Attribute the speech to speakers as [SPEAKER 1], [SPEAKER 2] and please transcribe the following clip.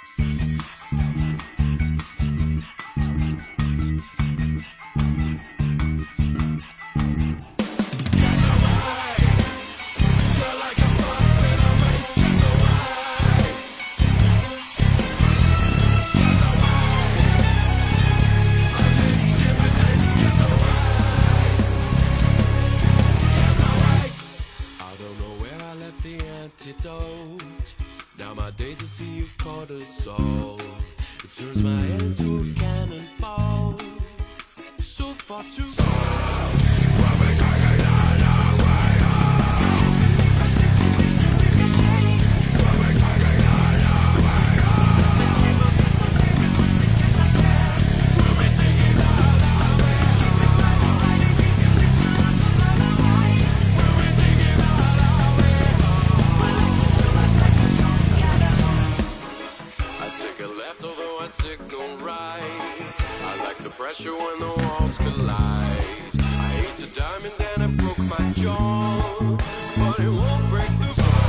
[SPEAKER 1] Now my days I see you've caught a soul. It turns my head into a cannonball. So far too far. We'll be taking it away. We'll be taking it away. We'll be taking it away. We'll be taking it away. I take a left, although I signal right. I like the pressure when the walls collide. I hate a diamond and I broke my jaw, but it won't break the bone.